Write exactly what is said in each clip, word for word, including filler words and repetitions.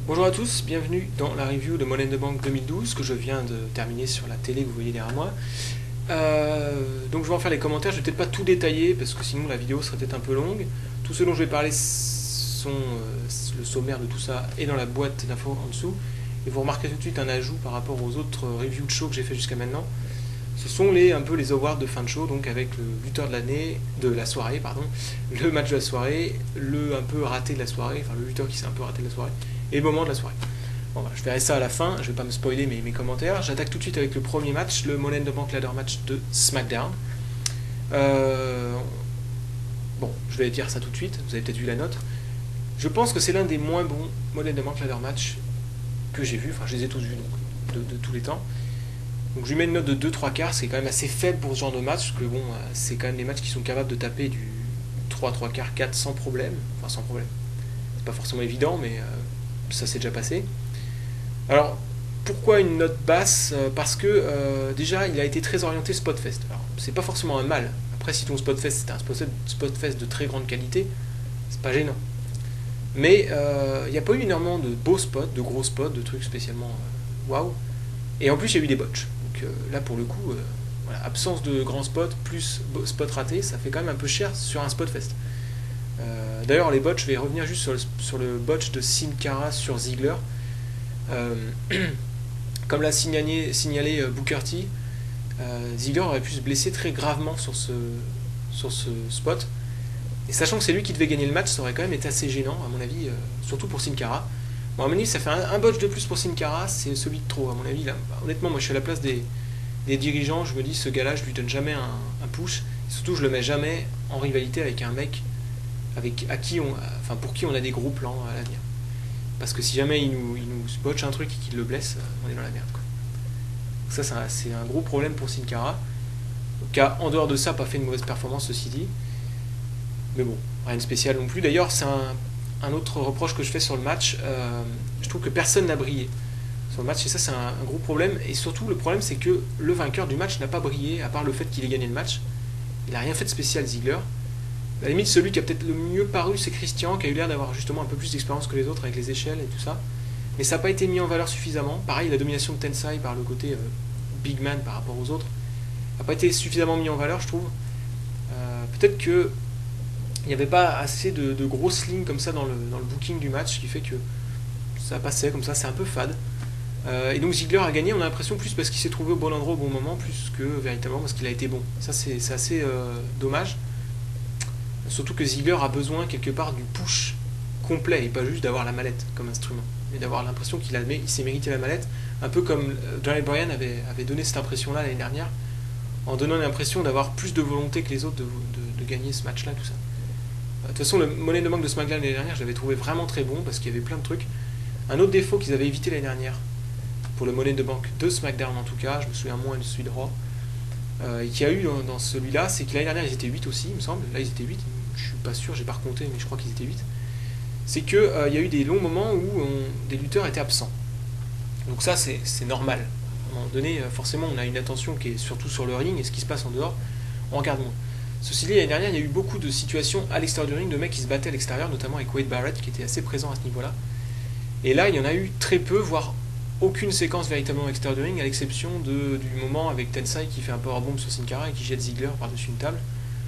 Bonjour à tous, bienvenue dans la review de Money in the Bank deux mille douze que je viens de terminer sur la télé que vous voyez derrière moi. Euh, donc je vais en faire les commentaires, je vais peut-être pas tout détailler parce que sinon la vidéo serait peut-être un peu longue. Tout ce dont je vais parler sont euh, le sommaire de tout ça est dans la boîte d'infos en dessous. Et vous remarquez tout de suite un ajout par rapport aux autres reviews de show que j'ai fait jusqu'à maintenant. Ce sont les, un peu les awards de fin de show, donc avec le lutteur de l'année, de la soirée, pardon, le match de la soirée, le un peu raté de la soirée, enfin le lutteur qui s'est un peu raté de la soirée, et le moment de la soirée. Bon, voilà, je verrai ça à la fin, je vais pas me spoiler mes, mes commentaires. J'attaque tout de suite avec le premier match, le Money in the Bank Ladder match de SmackDown. Euh, bon, je vais dire ça tout de suite, vous avez peut-être vu la note. Je pense que c'est l'un des moins bons Money in the Bank Ladder match que j'ai vu, enfin je les ai tous vus donc, de, de tous les temps. Donc je lui mets une note de deux trois quarts, c'est quand même assez faible pour ce genre de match, parce que bon, c'est quand même des matchs qui sont capables de taper du trois trois quarts, quatre sans problème. Enfin sans problème. C'est pas forcément évident, mais euh, ça s'est déjà passé. Alors, pourquoi une note basse? Parce que euh, déjà, il a été très orienté Spotfest. Alors, c'est pas forcément un mal. Après, si ton Spotfest c'était un Spotfest de très grande qualité, c'est pas gênant. Mais euh, il n'y a pas eu énormément de beaux spots, de gros spots, de trucs spécialement euh, waouh. Et en plus, il y a eu des botches. Donc euh, là, pour le coup, euh, voilà, absence de grands spots plus spots ratés, ça fait quand même un peu cher sur un Spotfest. Euh, D'ailleurs, les botches, je vais revenir juste sur le, sur le botch de Sin Cara sur Ziggler. Euh, comme l'a signalé, signalé euh, Booker T, euh, Ziggler aurait pu se blesser très gravement sur ce, sur ce spot. Et sachant que c'est lui qui devait gagner le match, ça aurait quand même été assez gênant, à mon avis, euh, surtout pour Sin Cara. Bon, à mon avis, ça fait un, un botch de plus pour Sin Cara, c'est celui de trop, à mon avis. Là. Bah, honnêtement, moi je suis à la place des, des dirigeants, je me dis, ce gars-là, je lui donne jamais un, un push. Et surtout, je le mets jamais en rivalité avec un mec avec, à qui on, enfin, pour qui on a des gros plans à l'avenir. Parce que si jamais il nous, il nous botche un truc et qu'il le blesse, on est dans la merde. Quoi. Donc ça, c'est un, un gros problème pour Sin Cara, qui a, en dehors de ça, pas fait une mauvaise performance, ceci dit. Mais bon, rien de spécial non plus. D'ailleurs, c'est un, un autre reproche que je fais sur le match. Euh, je trouve que personne n'a brillé sur le match, et ça, c'est un, un gros problème. Et surtout, le problème, c'est que le vainqueur du match n'a pas brillé, à part le fait qu'il ait gagné le match. Il n'a rien fait de spécial, Ziggler. À la limite, celui qui a peut-être le mieux paru, c'est Christian, qui a eu l'air d'avoir justement un peu plus d'expérience que les autres avec les échelles et tout ça. Mais ça n'a pas été mis en valeur suffisamment. Pareil, la domination de Tensai par le côté euh, big man par rapport aux autres n'a pas été suffisamment mis en valeur, je trouve. Euh, peut-être que il n'y avait pas assez de, de grosses lignes comme ça dans le, dans le booking du match, ce qui fait que ça passait comme ça, c'est un peu fade. Euh, et donc Ziggler a gagné, on a l'impression plus parce qu'il s'est trouvé au bon endroit au bon moment, plus que véritablement parce qu'il a été bon. Ça, c'est assez euh, dommage. Surtout que Ziggler a besoin quelque part du push complet et pas juste d'avoir la mallette comme instrument, mais d'avoir l'impression qu'il il s'est mérité la mallette, un peu comme Daniel Bryan avait, avait donné cette impression-là l'année dernière, en donnant l'impression d'avoir plus de volonté que les autres de, de, de gagner ce match-là, tout ça. De toute façon, le Money in the Bank de SmackDown l'année dernière, je l'avais trouvé vraiment très bon parce qu'il y avait plein de trucs. Un autre défaut qu'ils avaient évité l'année dernière, pour le Money in the Bank de SmackDown en tout cas, je me souviens moins de celui de Raw, euh, qu'il y a eu dans, dans celui-là, c'est que l'année dernière ils étaient huit aussi, il me semble. Là ils étaient huit, je suis pas sûr, j'ai pas recompté, mais je crois qu'ils étaient huit. C'est qu'il euh, y a eu des longs moments où on, des lutteurs étaient absents. Donc ça, c'est normal. À un moment donné, forcément, on a une attention qui est surtout sur le ring et ce qui se passe en dehors, on regarde moins. Ceci dit, l'année dernière, il y a eu beaucoup de situations à l'extérieur du ring, de mecs qui se battaient à l'extérieur, notamment avec Wade Barrett, qui était assez présent à ce niveau-là. Et là, il y en a eu très peu, voire aucune séquence véritablement extérieure du ring, à l'exception du moment avec Tensai qui fait un powerbomb sur Sin Cara et qui jette Ziggler par-dessus une table.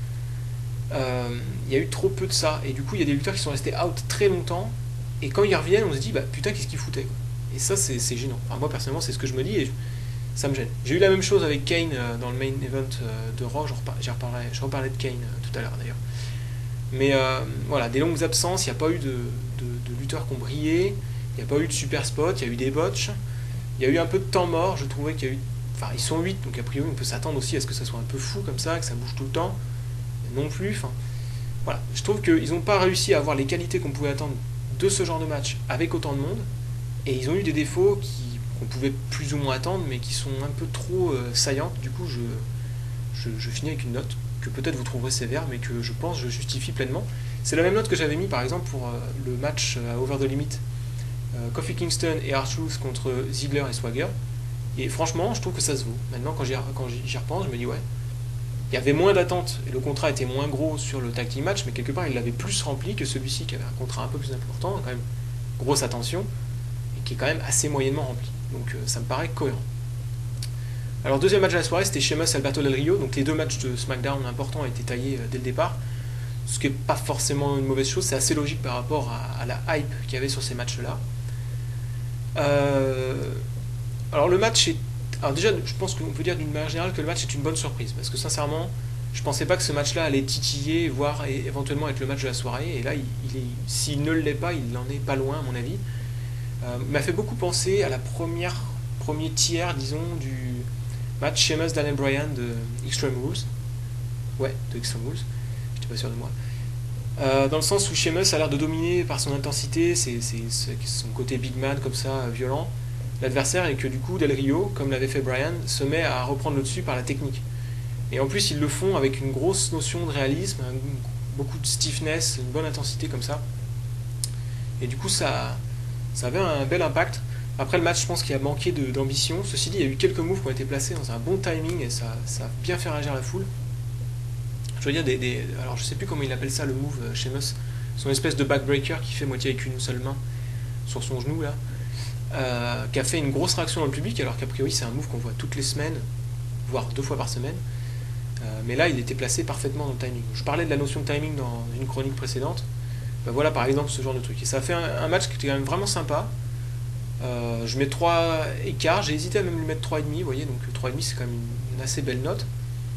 Euh, il y a eu trop peu de ça, et du coup, il y a des lutteurs qui sont restés out très longtemps, et quand ils reviennent, on se dit, bah putain, qu'est-ce qu'ils foutaient, quoi. Et ça, c'est gênant. Enfin, moi, personnellement, c'est ce que je me dis, et ça me gêne. J'ai eu la même chose avec Kane euh, dans le main event euh, de Raw, je reparlerai, je reparlerai de Kane euh, tout à l'heure d'ailleurs. Mais euh, voilà, des longues absences, il n'y a pas eu de, de, de lutteurs qui ont brillé, il n'y a pas eu de super spot, il y a eu des botches, il y a eu un peu de temps mort, je trouvais qu'il y a eu... Enfin, ils sont huit, donc a priori on peut s'attendre aussi à ce que ça soit un peu fou comme ça, que ça bouge tout le temps, non plus, enfin... Voilà, je trouve qu'ils n'ont pas réussi à avoir les qualités qu'on pouvait attendre de ce genre de match avec autant de monde, et ils ont eu des défauts qu'on pouvait plus ou moins attendre, mais qui sont un peu trop euh, saillantes. Du coup, je, je, je finis avec une note que peut-être vous trouverez sévère, mais que je pense je justifie pleinement. C'est la même note que j'avais mis par exemple pour euh, le match à Over the Limit, euh, Kofi Kingston et R-Truth contre Ziggler et Swagger, et franchement, je trouve que ça se vaut. Maintenant, quand j'y repense, je me dis ouais, il y avait moins d'attentes et le contrat était moins gros sur le tag team match, mais quelque part il l'avait plus rempli que celui-ci qui avait un contrat un peu plus important, quand même grosse attention. qui est quand même assez moyennement rempli. Donc euh, ça me paraît cohérent. Alors deuxième match de la soirée, c'était Sheamus Alberto Del Rio, donc les deux matchs de SmackDown importants ont été taillés euh, dès le départ, ce qui n'est pas forcément une mauvaise chose, c'est assez logique par rapport à, à la hype qu'il y avait sur ces matchs-là. Euh, alors le match est... Alors déjà, je pense qu'on peut dire d'une manière générale que le match est une bonne surprise, parce que sincèrement, je pensais pas que ce match-là allait titiller, voire et éventuellement être le match de la soirée, et là, il, il est, s'il ne l'est pas, il n'en est pas loin à mon avis. Euh, m'a fait beaucoup penser à la première, premier tiers, disons, du match Sheamus Daniel Bryan de Extreme Rules. Ouais, de Extreme Rules, j'étais pas sûr de moi. Euh, dans le sens où Sheamus a l'air de dominer par son intensité, c'est, c'est, c'est son côté big man comme ça, violent, l'adversaire, et que du coup Del Rio, comme l'avait fait Bryan, se met à reprendre le dessus par la technique. Et en plus ils le font avec une grosse notion de réalisme, beaucoup de stiffness, une bonne intensité comme ça. Et du coup ça, ça avait un bel impact. Après le match, je pense qu'il a manqué de, d'ambition. Ceci dit, il y a eu quelques moves qui ont été placés dans un bon timing et ça, ça a bien fait réagir la foule. Je veux dire, des, des, alors je sais plus comment il appelle ça le move euh, Sheamus, son espèce de backbreaker qui fait moitié avec une seule main sur son genou là, euh, qui a fait une grosse réaction dans le public, alors qu'a priori c'est un move qu'on voit toutes les semaines, voire deux fois par semaine. Euh, mais là, il était placé parfaitement dans le timing. Je parlais de la notion de timing dans une chronique précédente. Ben voilà par exemple ce genre de truc. Et ça a fait un, un match qui était quand même vraiment sympa. Euh, je mets trois écarts, j'ai hésité à même lui mettre trois virgule cinq, vous voyez, donc trois virgule cinq c'est quand même une, une assez belle note.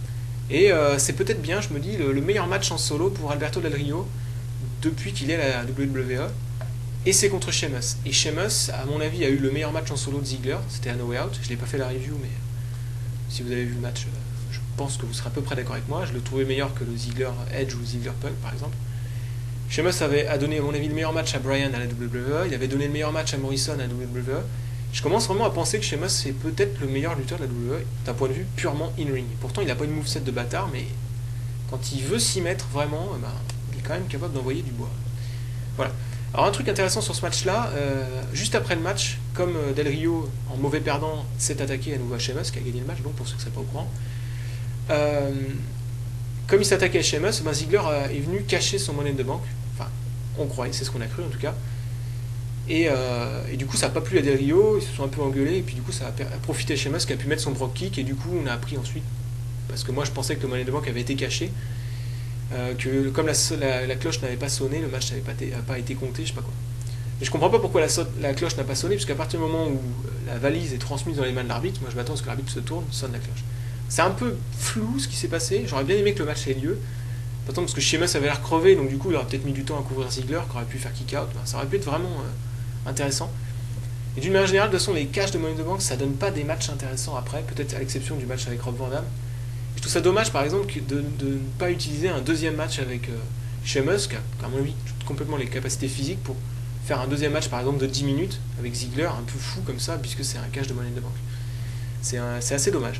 Et euh, c'est peut-être bien, je me dis, le, le meilleur match en solo pour Alberto Del Rio depuis qu'il est à la W W E. Et c'est contre Sheamus. Et Sheamus, à mon avis, a eu le meilleur match en solo de Ziggler. C'était à No Way Out. Je n'ai pas fait la review, mais si vous avez vu le match, je pense que vous serez à peu près d'accord avec moi. Je le trouvais meilleur que le Ziggler Edge ou Ziggler Punk, par exemple. Sheamus avait a donné, à mon avis, le meilleur match à Bryan à la W W E. Il avait donné le meilleur match à Morrison à la W W E. Je commence vraiment à penser que Sheamus c'est peut-être le meilleur lutteur de la W W E d'un point de vue purement in-ring. Pourtant, il n'a pas une moveset de bâtard, mais quand il veut s'y mettre vraiment, eh ben, il est quand même capable d'envoyer du bois. Voilà. Alors un truc intéressant sur ce match-là, euh, juste après le match, comme Del Rio, en mauvais perdant, s'est attaqué à nouveau à Sheamus, qui a gagné le match, donc pour ceux qui ne sont pas au courant, euh, comme il s'attaquait à Sheamus, ben Ziggler est venu cacher son Money in the Bank. Enfin, on croyait, c'est ce qu'on a cru en tout cas. Et, euh, et du coup, ça n'a pas plu à Del Rio, ils se sont un peu engueulés, et puis du coup, ça a profité à Sheamus qui a pu mettre son Brogue Kick, et du coup, on a appris ensuite, parce que moi je pensais que le Money in the Bank avait été caché, euh, que comme la, la, la cloche n'avait pas sonné, le match n'avait pas, pas été compté, je sais pas quoi. Et je comprends pas pourquoi la, la cloche n'a pas sonné, puisqu'à partir du moment où la valise est transmise dans les mains de l'arbitre, moi je m'attends à ce que l'arbitre se tourne, sonne la cloche. C'est un peu flou ce qui s'est passé, j'aurais bien aimé que le match ait lieu, pourtant parce que Sheamus avait l'air crevé, donc du coup il aurait peut-être mis du temps à couvrir Ziggler, qui aurait pu faire kick-out, ben, ça aurait pu être vraiment euh, intéressant. Et d'une manière générale, de toute façon, les caches de Money in the Bank, ça donne pas des matchs intéressants après, peut-être à l'exception du match avec Rob Van Dam. Et je trouve ça dommage, par exemple, de, de ne pas utiliser un deuxième match avec euh, Sheamus, qui a, à mon avis, complètement les capacités physiques pour faire un deuxième match, par exemple, de dix minutes, avec Ziggler, un peu fou comme ça, puisque c'est un cache de Money in the Bank. C'est, un, c'est assez dommage.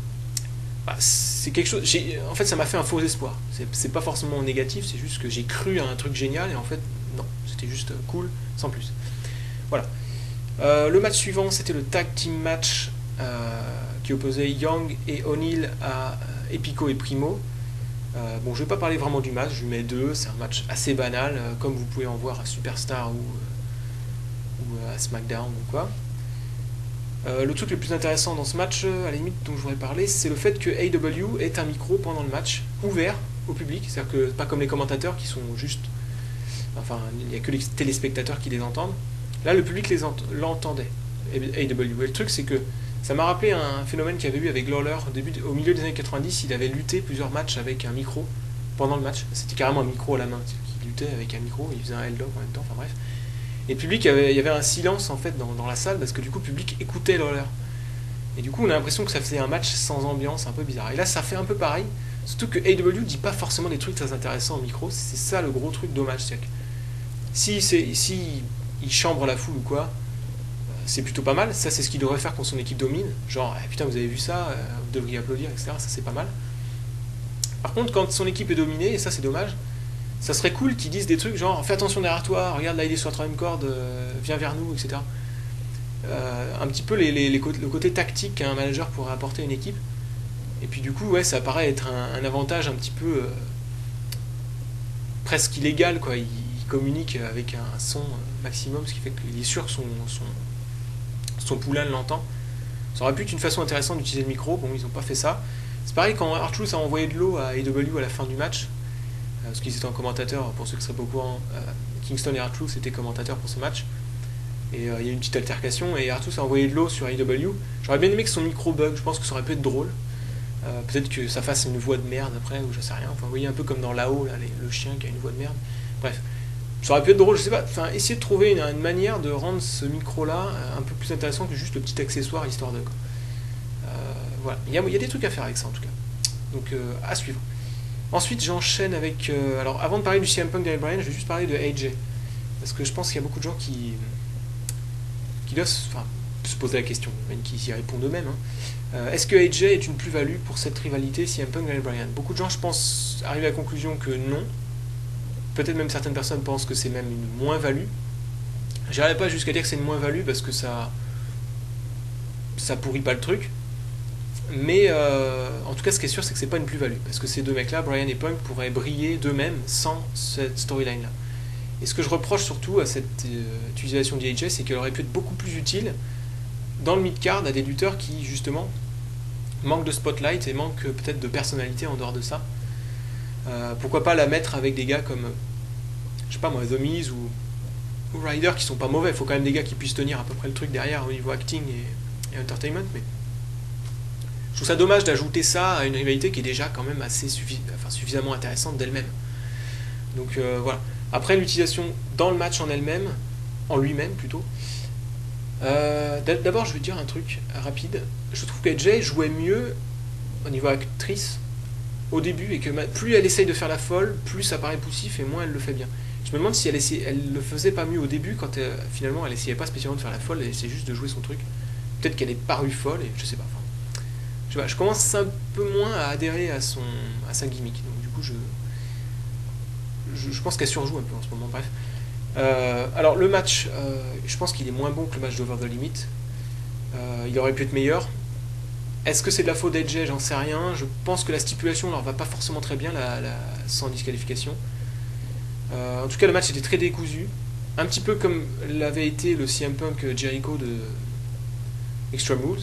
Bah, c'est quelque chose... J'ai, en fait, ça m'a fait un faux espoir. C'est, c'est pas forcément négatif, c'est juste que j'ai cru à un truc génial, et en fait, non, c'était juste cool, sans plus. Voilà. Euh, le match suivant, c'était le tag team match euh, qui opposait Young et O'Neill à euh, Epico et Primo. Euh, bon, je ne vais pas parler vraiment du match, je lui mets deux, c'est un match assez banal, euh, comme vous pouvez en voir à Superstar ou, euh, ou à SmackDown ou quoi. Euh, le truc le plus intéressant dans ce match, à la limite dont je voudrais parler, c'est le fait que A E W ait un micro pendant le match, ouvert au public, c'est-à-dire que pas comme les commentateurs qui sont juste... Enfin, il n'y a que les téléspectateurs qui les entendent. Là, le public les ent- l'entendait, A E W. Et le truc, c'est que ça m'a rappelé un phénomène qu'il y avait eu avec Lawler au, début, au milieu des années quatre-vingt-dix. Il avait lutté plusieurs matchs avec un micro pendant le match. C'était carrément un micro à la main. Il luttait avec un micro, il faisait un L-Dog en même temps, enfin bref. Et le public, il y avait, il y avait un silence en fait dans, dans la salle parce que du coup, le public écoutait Lawler. Et du coup, on a l'impression que ça faisait un match sans ambiance, un peu bizarre. Et là, ça fait un peu pareil. Surtout que A E W dit pas forcément des trucs très intéressants au micro. C'est ça le gros truc dommage. C'est-à-dire que si, c'est, si il chambre la foule ou quoi, c'est plutôt pas mal. Ça, c'est ce qu'il devrait faire quand son équipe domine. Genre, eh, putain, vous avez vu ça, vous devriez applaudir, et cetera. Ça, c'est pas mal. Par contre, quand son équipe est dominée, et ça, c'est dommage, ça serait cool qu'ils disent des trucs genre, fais attention derrière toi, regarde là, il est sur la troisième corde, euh, viens vers nous, et cetera. Euh, un petit peu les, les, les, le côté tactique qu'un manager pourrait apporter à une équipe. Et puis, du coup, ouais, ça paraît être un, un avantage un petit peu euh, presque illégal, quoi. Il, communique avec un son maximum, ce qui fait qu'il est sûr que son, son, son poulain l'entend. Ça aurait pu être une façon intéressante d'utiliser le micro, bon ils n'ont pas fait ça. C'est pareil quand R-Truth a envoyé de l'eau à A E W à la fin du match, euh, parce qu'ils étaient en commentateur, pour ceux qui seraient pas au courant, euh, Kingston et R-Truth étaient commentateurs pour ce match. Et euh, il y a eu une petite altercation et R-Truth a envoyé de l'eau sur A E W. J'aurais bien aimé que son micro bug, je pense que ça aurait pu être drôle. Euh, peut-être que ça fasse une voix de merde après, ou je sais rien. Enfin, vous voyez, un peu comme dans là-haut, là, les, le chien qui a une voix de merde. Bref, ça aurait pu être drôle, je sais pas. Enfin, essayer de trouver une, une manière de rendre ce micro-là un peu plus intéressant que juste le petit accessoire histoire de. Quoi. Euh, voilà, il y, a, il y a des trucs à faire avec ça en tout cas. Donc, euh, à suivre. Ensuite, j'enchaîne avec. Euh, alors, avant de parler du C M Punk Daniel Bryan, je vais juste parler de A J. Parce que je pense qu'il y a beaucoup de gens qui. qui doivent enfin, se poser la question, même qui y répondent eux-mêmes. Hein. Euh, Est-ce que A J est une plus-value pour cette rivalité C M Punk Daniel Bryan? Beaucoup de gens, je pense, arrivent à la conclusion que non. Peut-être même certaines personnes pensent que c'est même une moins-value. J'irai pas jusqu'à dire que c'est une moins-value parce que ça ça pourrit pas le truc. Mais euh, en tout cas, ce qui est sûr, c'est que c'est pas une plus-value. Parce que ces deux mecs-là, Bryan et Punk, pourraient briller d'eux-mêmes sans cette storyline-là. Et ce que je reproche surtout à cette euh, utilisation d'A J, c'est qu'elle aurait pu être beaucoup plus utile dans le mid-card à des lutteurs qui, justement, manquent de spotlight et manquent peut-être de personnalité en dehors de ça. Euh, pourquoi pas la mettre avec des gars comme, je sais pas moi, The Miz ou, ou Ryder qui sont pas mauvais. Il faut quand même des gars qui puissent tenir à peu près le truc derrière au niveau acting et, et entertainment. Mais je trouve ça dommage d'ajouter ça à une rivalité qui est déjà quand même assez suffi enfin, suffisamment intéressante d'elle-même. Donc euh, voilà. Après, l'utilisation dans le match en elle-même, en lui-même plutôt. Euh, D'abord, je vais dire un truc rapide. Je trouve que Jay jouait mieux au niveau actrice au début et que plus elle essaye de faire la folle, plus ça paraît poussif et moins elle le fait bien. Je me demande si elle, essayait, elle le faisait pas mieux au début quand elle, finalement elle essayait pas spécialement de faire la folle, elle essayait juste de jouer son truc. Peut-être qu'elle est parue folle et je sais pas. Enfin, je, sais pas je commence un peu moins à adhérer à, son, à sa gimmick. Donc du coup, je, je, je pense qu'elle surjoue un peu en ce moment. Bref. Euh, alors le match, euh, je pense qu'il est moins bon que le match d'Over the Limit. Euh, il aurait pu être meilleur. Est-ce que c'est de la faute d'A J? J'en sais rien. Je pense que la stipulation leur va pas forcément très bien, la, la, sans disqualification. Euh, en tout cas, le match était très décousu. Un petit peu comme l'avait été le C M Punk Jericho de Extreme Rules.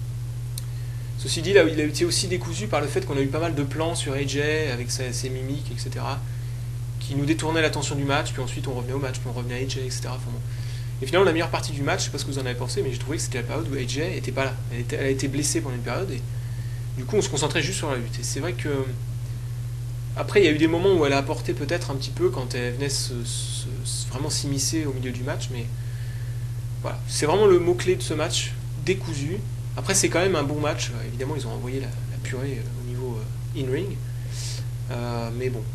Ceci dit, là, il a été aussi décousu par le fait qu'on a eu pas mal de plans sur A J avec ses, ses mimiques, et cetera, qui nous détournaient l'attention du match, puis ensuite on revenait au match, puis on revenait à A J, et cetera. Enfin, bon. Et finalement, la meilleure partie du match, je sais pas ce que vous en avez pensé, mais j'ai trouvé que c'était la période où A J était pas là. Elle, était, elle a été blessée pendant une période, et du coup, on se concentrait juste sur la lutte. Et c'est vrai que. Après, il y a eu des moments où elle a apporté peut-être un petit peu quand elle venait se, se, se, vraiment s'immiscer au milieu du match, mais voilà. C'est vraiment le mot-clé de ce match, décousu. Après, c'est quand même un bon match. Évidemment, ils ont envoyé la, la purée au niveau euh, in-ring. Euh, mais bon.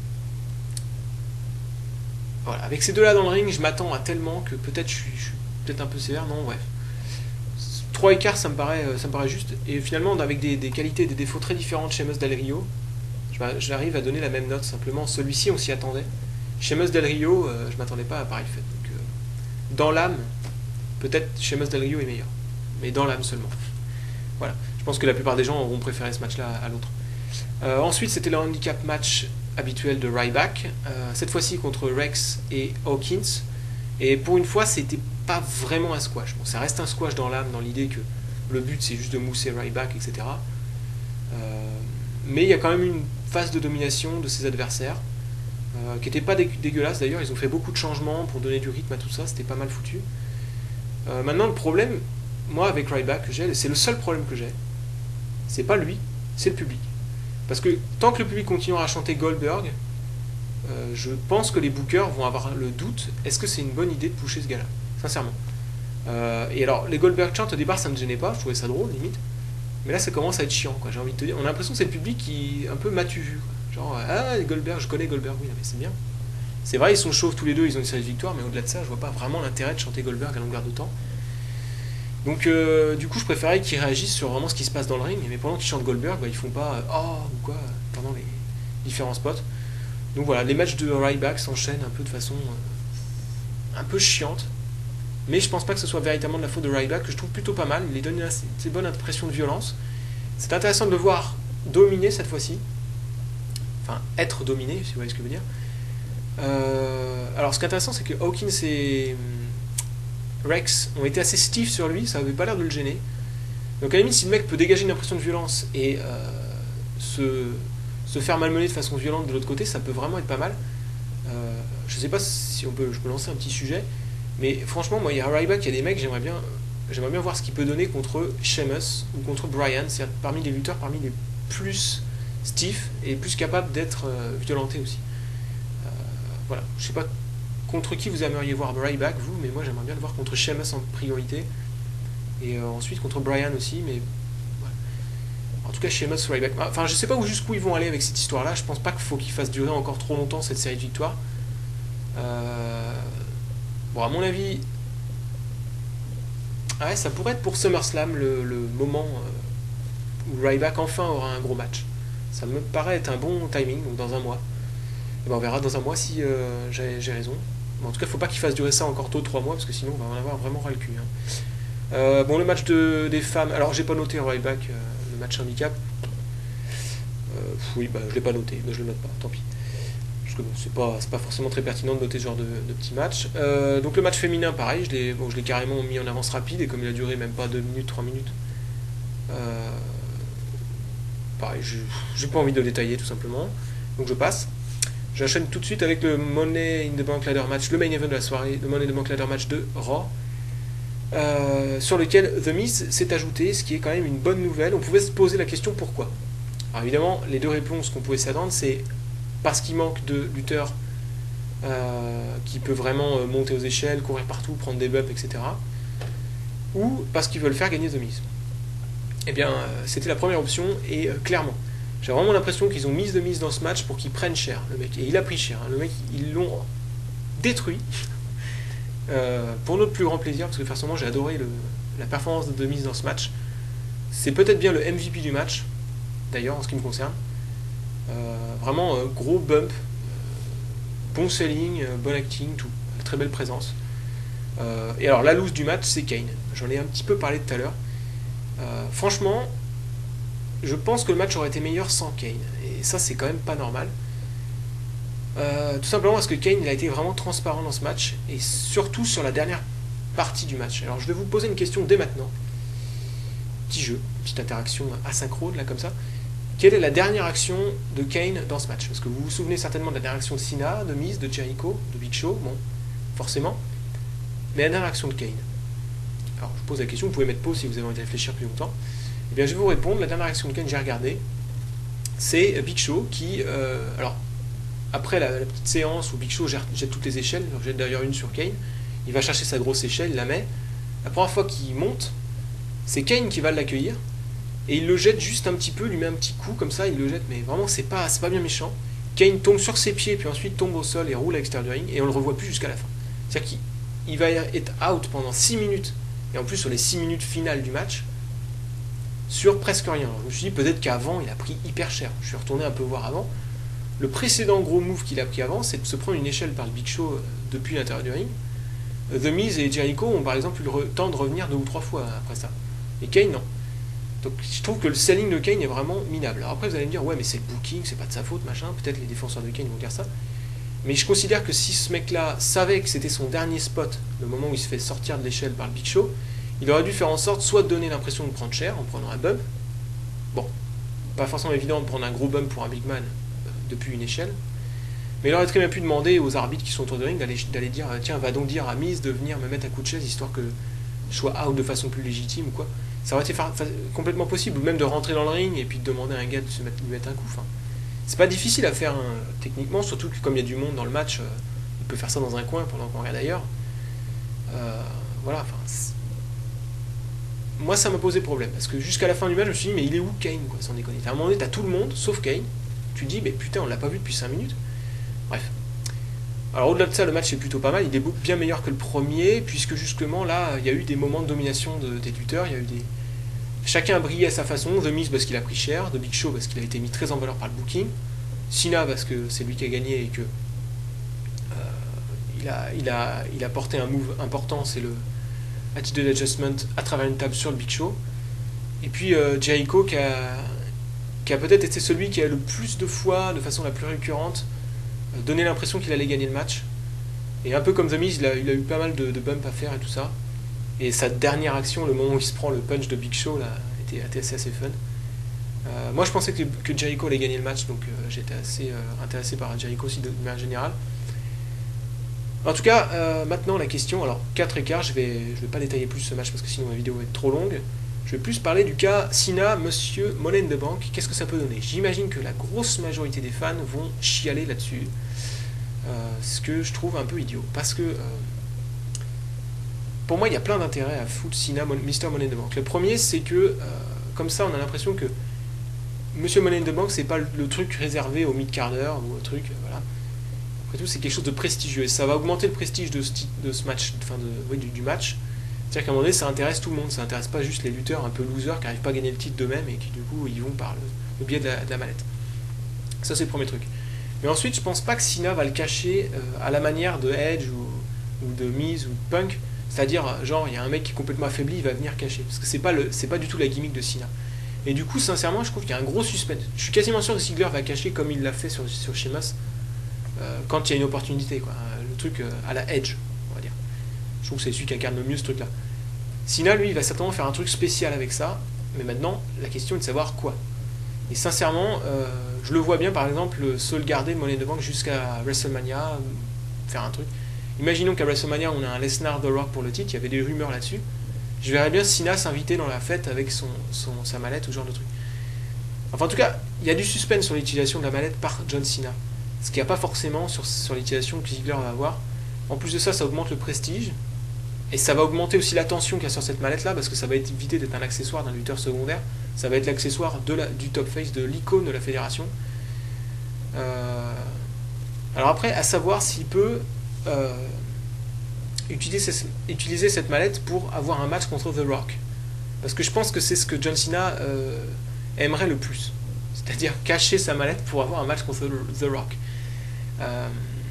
Voilà, avec ces deux-là dans le ring, je m'attends à tellement que peut-être je suis, je suis peut-être un peu sévère, non, bref. Trois écarts, ça me paraît, ça me paraît juste. Et finalement, avec des, des qualités et des défauts très différents de Sheamus Del Rio, j'arrive à donner la même note, simplement. Celui-ci, on s'y attendait. Sheamus Del Rio, euh, je m'attendais pas à pareil fait. Donc, euh, dans l'âme, peut-être Sheamus Del Rio est meilleur. Mais dans l'âme seulement. Voilà. Je pense que la plupart des gens auront préféré ce match-là à, à l'autre. Euh, ensuite, c'était le handicap match habituel de Ryback, euh, cette fois-ci contre Rex et Hawkins, et pour une fois c'était pas vraiment un squash. Bon, ça reste un squash dans l'âme, dans l'idée que le but c'est juste de mousser Ryback, et cetera. Euh, mais il y a quand même une phase de domination de ses adversaires euh, qui n'était pas dé dégueulasse d'ailleurs. Ils ont fait beaucoup de changements pour donner du rythme à tout ça, c'était pas mal foutu. Euh, maintenant le problème, moi avec Ryback, c'est le seul problème que j'ai, c'est pas lui, c'est le public. Parce que tant que le public continuera à chanter Goldberg, euh, je pense que les bookers vont avoir le doute, est-ce que c'est une bonne idée de pusher ce gars-là? Sincèrement. Euh, et alors, les Goldberg chants, au départ, ça ne me gênait pas, je trouvais ça drôle, limite. Mais là, ça commence à être chiant, quoi. J'ai envie de te dire. On a l'impression que c'est le public qui un peu matu vu, quoi. Genre, ah, Goldberg, je connais Goldberg, oui, mais c'est bien. C'est vrai, ils sont chauves tous les deux, ils ont une série de victoires, mais au-delà de ça, je vois pas vraiment l'intérêt de chanter Goldberg à longueur de temps. Donc, euh, du coup, je préférais qu'ils réagissent sur vraiment ce qui se passe dans le ring, mais pendant qu'ils chantent Goldberg, bah, ils font pas euh, oh ou quoi pendant les différents spots. Donc voilà, les matchs de Ryback s'enchaînent un peu de façon euh, un peu chiante, mais je pense pas que ce soit véritablement de la faute de Ryback, que je trouve plutôt pas mal. Il les donne une assez bonne impression de violence. C'est intéressant de le voir dominer cette fois-ci, enfin être dominé, si vous voyez ce que je veux dire. Euh, alors, ce qui est intéressant, c'est que Hawkins et Rex ont été assez stiff sur lui, ça avait pas l'air de le gêner. Donc à la limite, si le mec peut dégager une impression de violence et euh, se, se faire malmener de façon violente de l'autre côté, ça peut vraiment être pas mal. Euh, je sais pas si on peut, je peux lancer un petit sujet, mais franchement, moi, il y a Ryback, il y a des mecs, j'aimerais bien, j'aimerais bien voir ce qu'il peut donner contre Sheamus ou contre Bryan, c'est-à-dire parmi les lutteurs, parmi les plus stiff et plus capable d'être euh, violenté aussi. Euh, voilà, je sais pas contre qui vous aimeriez voir Ryback, vous, mais moi j'aimerais bien le voir contre Sheamus en priorité, et euh, ensuite contre Bryan aussi, mais voilà. En tout cas Sheamus, Ryback. Enfin, je sais pas où jusqu'où ils vont aller avec cette histoire-là, je pense pas qu'il faut qu'ils fassent durer encore trop longtemps cette série de victoires. Euh... Bon, à mon avis, ouais, ça pourrait être pour SummerSlam le, le moment euh, où Ryback enfin aura un gros match. Ça me paraît être un bon timing, donc dans un mois. Et ben on verra dans un mois si euh, j'ai raison. Mais en tout cas, il ne faut pas qu'il fasse durer ça encore tôt, trois mois, parce que sinon on va en avoir vraiment ras le cul. Hein. Euh, bon, le match de, des femmes. Alors, j'ai pas noté Ryback, euh, le match handicap. Euh, oui, bah, je l'ai pas noté, mais je le note pas, tant pis. Parce que bon, c'est pas, pas forcément très pertinent de noter ce genre de, de petits matchs. Euh, donc, le match féminin, pareil, je l'ai bon, carrément mis en avance rapide, et comme il a duré même pas deux minutes, trois minutes. Euh, pareil, j'ai pas envie de le détailler tout simplement, donc je passe. J'enchaîne tout de suite avec le Money in the Bank Ladder Match, le main event de la soirée, le Money in the Bank Ladder Match de Raw, euh, sur lequel The Miz s'est ajouté, ce qui est quand même une bonne nouvelle. On pouvait se poser la question pourquoi. Alors évidemment, les deux réponses qu'on pouvait s'attendre, c'est parce qu'il manque de lutteurs euh, qui peuvent vraiment monter aux échelles, courir partout, prendre des bumps, et cetera. Ou parce qu'ils veulent faire gagner The Miz. Eh bien, euh, c'était la première option, et euh, clairement, j'ai vraiment l'impression qu'ils ont mis de mise dans ce match pour qu'il prenne cher, le mec. Et il a pris cher. Hein. Le mec, ils l'ont détruit. Euh, pour notre plus grand plaisir, parce que personnellement, j'ai adoré le, la performance de mise dans ce match. C'est peut-être bien le M V P du match, d'ailleurs, en ce qui me concerne. Euh, vraiment, euh, gros bump, euh, bon selling, euh, bon acting, tout. Très belle présence. Euh, et alors, la loose du match, c'est Kane. J'en ai un petit peu parlé tout à l'heure. Euh, franchement, je pense que le match aurait été meilleur sans Kane. Et ça, c'est quand même pas normal. Euh, tout simplement parce que Kane, il a été vraiment transparent dans ce match. Et surtout sur la dernière partie du match. Alors, je vais vous poser une question dès maintenant. Petit jeu, petite interaction asynchrone, là, comme ça. Quelle est la dernière action de Kane dans ce match? Parce que vous vous souvenez certainement de la dernière action de Cena, de Miz, de Jericho, de Big Show. Bon, forcément. Mais la dernière action de Kane. Alors, je pose la question, vous pouvez mettre pause si vous avez envie de réfléchir plus longtemps. Eh bien, je vais vous répondre. La dernière action de Kane, j'ai regardé, c'est Big Show qui, euh, alors, après la, la petite séance où Big Show jette, jette toutes les échelles, il jette d'ailleurs une sur Kane, il va chercher sa grosse échelle, il la met. La première fois qu'il monte, c'est Kane qui va l'accueillir, et il le jette juste un petit peu, lui met un petit coup, comme ça, il le jette, mais vraiment, c'est pas, c'est pas bien méchant. Kane tombe sur ses pieds, puis ensuite tombe au sol et roule à l'extérieur du ring, et on le revoit plus jusqu'à la fin. C'est-à-dire qu'il il va être out pendant six minutes, et en plus sur les six minutes finales du match, sur presque rien. Alors, je me suis dit peut-être qu'avant il a pris hyper cher. Je suis retourné un peu voir avant. Le précédent gros move qu'il a pris avant, c'est de se prendre une échelle par le Big Show euh, depuis l'intérieur du ring. Euh, The Miz et Jericho ont par exemple eu le temps de revenir deux ou trois fois après ça. Et Kane non. Donc je trouve que le selling de Kane est vraiment minable. Alors après vous allez me dire ouais mais c'est le booking, c'est pas de sa faute, machin. Peut-être les défenseurs de Kane vont dire ça. Mais je considère que si ce mec-là savait que c'était son dernier spot, le moment où il se fait sortir de l'échelle par le Big Show, il aurait dû faire en sorte soit de donner l'impression de prendre cher en prenant un bump. Bon, pas forcément évident de prendre un gros bump pour un big man euh, depuis une échelle. Mais il aurait très bien pu demander aux arbitres qui sont autour de ring d'aller dire tiens, va donc dire à Miz de venir me mettre à coup de chaise histoire que je sois out de façon plus légitime ou quoi. Ça aurait été complètement possible, ou même de rentrer dans le ring et puis de demander à un gars de se mettre, lui mettre un coup. Enfin, c'est pas difficile à faire hein, techniquement, surtout que comme il y a du monde dans le match, euh, il peut faire ça dans un coin pendant qu'on regarde ailleurs. Euh, voilà, enfin. Moi ça m'a posé problème, parce que jusqu'à la fin du match je me suis dit mais il est où Kane quoi, sans déconner. À un moment donné t'as tout le monde, sauf Kane, tu te dis mais putain on l'a pas vu depuis cinq minutes. Bref. Alors au-delà de ça le match est plutôt pas mal, il est bien meilleur que le premier, puisque justement là il y a eu des moments de domination de, des lutteurs, il y a eu des... Chacun a brillé à sa façon, The Miz parce qu'il a pris cher, The Big Show parce qu'il a été mis très en valeur par le booking, Cena parce que c'est lui qui a gagné et que euh, il, a, il, a, il a porté un move important, c'est le attitude adjustment à travers une table sur le Big Show. Et puis euh, Jericho qui a, qui a peut-être été celui qui a le plus de fois, de façon la plus récurrente, euh, donné l'impression qu'il allait gagner le match. Et un peu comme The Miz, il a, il a eu pas mal de, de bumps à faire et tout ça. Et sa dernière action, le moment où il se prend le punch de Big Show, là, était, était assez, assez fun. Euh, moi je pensais que, que Jericho allait gagner le match, donc euh, j'étais assez euh, intéressé par Jericho aussi de manière générale. En tout cas, euh, maintenant la question, alors quatre écarts, je vais, je vais pas détailler plus ce match parce que sinon la vidéo va être trop longue. Je vais plus parler du cas Cena, Monsieur Money in the Bank. Qu'est-ce que ça peut donner? J'imagine que la grosse majorité des fans vont chialer là-dessus. Euh, ce que je trouve un peu idiot. Parce que, euh, pour moi, il y a plein d'intérêts à foutre Cena, Mister Money in the Bank. Le premier, c'est que, euh, comme ça, on a l'impression que Monsieur Money in the Bank, c'est pas le, le truc réservé au mid-carder ou au truc, euh, voilà. Après tout, c'est quelque chose de prestigieux. Et ça va augmenter le prestige de ce, de ce match, enfin de, oui, du, du match. C'est-à-dire qu'à un moment donné, ça intéresse tout le monde. Ça intéresse pas juste les lutteurs un peu losers qui n'arrivent pas à gagner le titre d'eux-mêmes et qui, du coup, ils vont par le, le biais de la, de la mallette. Ça, c'est le premier truc. Mais ensuite, je pense pas que Cena va le cacher euh, à la manière de Edge ou, ou de Miz ou de Punk. C'est-à-dire, genre, il y a un mec qui est complètement affaibli, il va venir cacher. Parce que c'est pas, le, c'est pas du tout la gimmick de Cena. Et du coup, sincèrement, je trouve qu'il y a un gros suspense. Je suis quasiment sûr que Ziggler va cacher comme il l'a fait sur, sur Sheamus euh, quand il y a une opportunité, quoi. Le truc euh, à la Edge, on va dire. Je trouve que c'est celui qui incarne le mieux ce truc-là. Cena, lui, il va certainement faire un truc spécial avec ça. Mais maintenant, la question est de savoir quoi. Et sincèrement, euh, je le vois bien, par exemple, se le garder de Money in the Bank jusqu'à WrestleMania, faire un truc. Imaginons qu'à WrestleMania, on a un Lesnar The Rock pour le titre, il y avait des rumeurs là-dessus. Je verrais bien Cena s'inviter dans la fête avec son, son, sa mallette ou ce genre de truc. Enfin, en tout cas, il y a du suspense sur l'utilisation de la mallette par John Cena. Ce qu'il n'y a pas forcément sur, sur l'utilisation que Ziggler va avoir. En plus de ça, ça augmente le prestige. Et ça va augmenter aussi l'attention qu'il y a sur cette mallette-là, parce que ça va éviter d'être un accessoire d'un lutteur secondaire. Ça va être l'accessoire de la, du top face, de l'icône de la fédération. Euh... Alors après, à savoir s'il peut... Euh... Utiliser, utiliser cette mallette pour avoir un match contre The Rock. Parce que je pense que c'est ce que John Cena euh, aimerait le plus. C'est-à-dire cacher sa mallette pour avoir un match contre The Rock. Euh,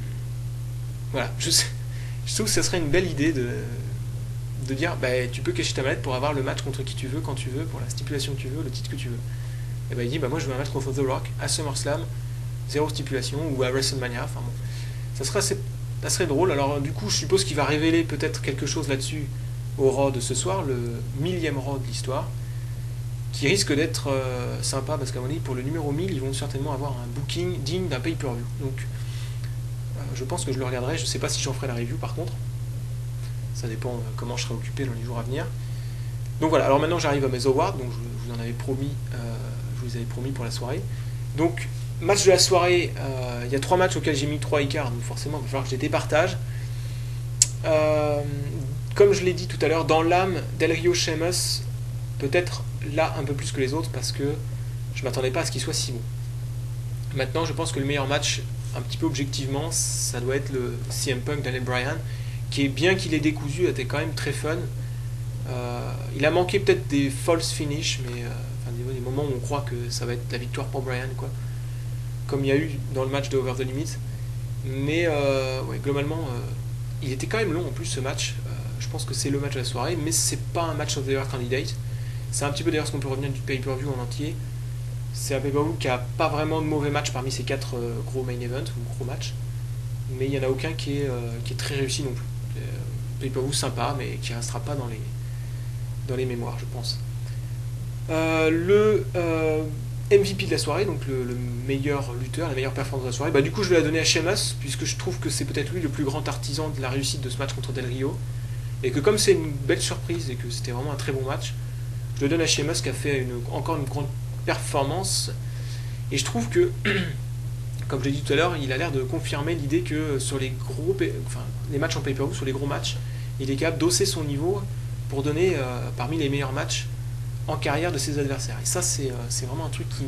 voilà. Je, sais, je trouve que ce serait une belle idée de, de dire bah, tu peux cacher ta mallette pour avoir le match contre qui tu veux, quand tu veux, pour la stipulation que tu veux, le titre que tu veux. Et bah, il dit bah, moi je veux un match contre The Rock à SummerSlam, zéro stipulation, ou à WrestleMania. Enfin bon. Ça serait assez. Ça serait drôle. Alors du coup, je suppose qu'il va révéler peut-être quelque chose là-dessus au Raw de ce soir, le millième Raw de l'histoire, qui risque d'être euh, sympa, parce qu'à mon avis, pour le numéro mille, ils vont certainement avoir un booking digne d'un pay-per-view. Donc, euh, je pense que je le regarderai. Je ne sais pas si j'en ferai la review, par contre. Ça dépend euh, comment je serai occupé dans les jours à venir. Donc voilà, alors maintenant j'arrive à mes awards, donc je, je vous en avais promis, euh, je vous avais promis pour la soirée. Donc, match de la soirée, il euh, y a trois matchs auxquels j'ai mis trois écarts, donc forcément il va falloir que je les départage. Euh, comme je l'ai dit tout à l'heure, dans l'âme, Del Rio Sheamus, peut-être là un peu plus que les autres, parce que je m'attendais pas à ce qu'il soit si bon. Maintenant, je pense que le meilleur match, un petit peu objectivement, ça doit être le C M Punk Daniel Bryan, qui est bien qu'il ait décousu, était quand même très fun. Euh, il a manqué peut-être des false finish, mais euh, enfin, des, des moments où on croit que ça va être la victoire pour Bryan, quoi. Comme il y a eu dans le match de Over the Limit. Mais euh, ouais, globalement, euh, il était quand même long en plus ce match. Euh, je pense que c'est le match de la soirée, mais c'est pas un match of the year candidate. C'est un petit peu d'ailleurs ce qu'on peut revenir du pay-per-view en entier. C'est un pay-per-view qui a pas vraiment de mauvais matchs parmi ces quatre euh, gros main events ou gros matchs. Mais il n'y en a aucun qui est, euh, qui est très réussi non plus. Euh, pay-per-view sympa, mais qui restera pas dans les, dans les mémoires, je pense. Euh, le euh, M V P de la soirée, donc le, le meilleur lutteur, la meilleure performance de la soirée, bah du coup je vais la donner à Sheamus, puisque je trouve que c'est peut-être lui le plus grand artisan de la réussite de ce match contre Del Rio, et que comme c'est une belle surprise et que c'était vraiment un très bon match, je le donne à Sheamus qui a fait une, encore une grande performance, et je trouve que, comme je l'ai dit tout à l'heure, il a l'air de confirmer l'idée que sur les gros, enfin les matchs en pay-per-view, sur les gros matchs, il est capable d'hausser son niveau pour donner euh, parmi les meilleurs matchs en carrière de ses adversaires. Et ça, c'est, euh, c'est vraiment un truc qui...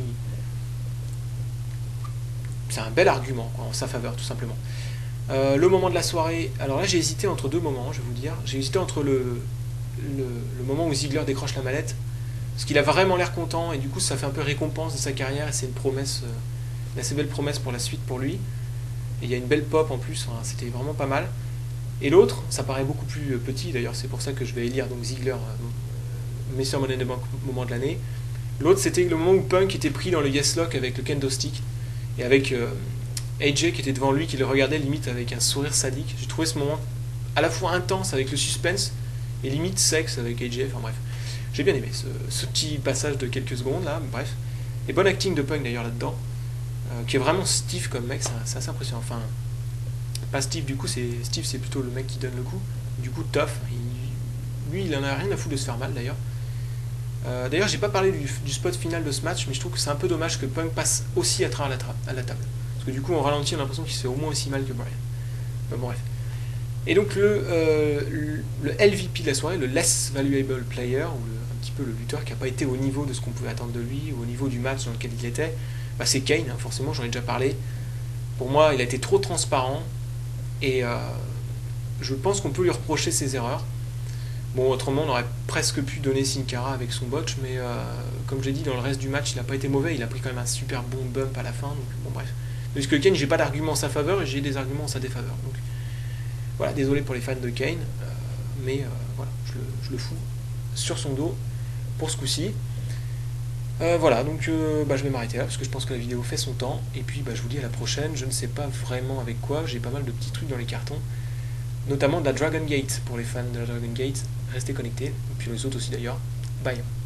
C'est un bel argument, quoi, en sa faveur, tout simplement. Euh, le moment de la soirée... Alors là, j'ai hésité entre deux moments, je vais vous dire. J'ai hésité entre le, le, le moment où Ziggler décroche la mallette, parce qu'il a vraiment l'air content, et du coup, ça fait un peu récompense de sa carrière, et c'est une promesse, euh, une assez belle promesse pour la suite pour lui. Et il y a une belle pop en plus, hein, c'était vraiment pas mal. Et l'autre, ça paraît beaucoup plus petit, d'ailleurs, c'est pour ça que je vais élire donc Ziggler... Euh, Mister Money in the Bank moment de l'année. L'autre, c'était le moment où Punk était pris dans le Yes Lock avec le kendo stick et avec euh, A J qui était devant lui, qui le regardait limite avec un sourire sadique. J'ai trouvé ce moment à la fois intense avec le suspense et limite sexe avec A J, enfin bref. J'ai bien aimé ce, ce petit passage de quelques secondes là, bref. Et bon acting de Punk d'ailleurs là-dedans, euh, qui est vraiment Steve comme mec, c'est assez impressionnant. Enfin, pas Steve du coup, c'est Steve c'est plutôt le mec qui donne le coup. Du coup, tough, il, lui il en a rien à foutre de se faire mal d'ailleurs. Euh, d'ailleurs, j'ai pas parlé du, du spot final de ce match, mais je trouve que c'est un peu dommage que Punk passe aussi à travers la, à la table. Parce que du coup, en ralenti, on a l'impression qu'il se fait au moins aussi mal que Brian. Enfin, bon, bref. Et donc, le, euh, le L V P de la soirée, le Less Valuable Player, ou le, un petit peu le lutteur qui n'a pas été au niveau de ce qu'on pouvait attendre de lui, ou au niveau du match dans lequel il était, bah, c'est Kane, hein, forcément, j'en ai déjà parlé. Pour moi, il a été trop transparent, et euh, je pense qu'on peut lui reprocher ses erreurs. Bon, autrement, on aurait presque pu donner Sin Cara avec son botch, mais euh, comme j'ai dit, dans le reste du match, il n'a pas été mauvais, il a pris quand même un super bon bump à la fin, donc bon, bref. Parce que Kane, j'ai pas d'arguments en sa faveur, et j'ai des arguments en sa défaveur. Donc voilà, désolé pour les fans de Kane, euh, mais euh, voilà, je le, je le fous sur son dos pour ce coup-ci. Euh, voilà, donc euh, bah, je vais m'arrêter là, parce que je pense que la vidéo fait son temps, et puis bah, je vous dis à la prochaine, je ne sais pas vraiment avec quoi, j'ai pas mal de petits trucs dans les cartons, notamment de la Dragon Gate, pour les fans de la Dragon Gate. Restez connectés, et puis les autres aussi d'ailleurs. Bye.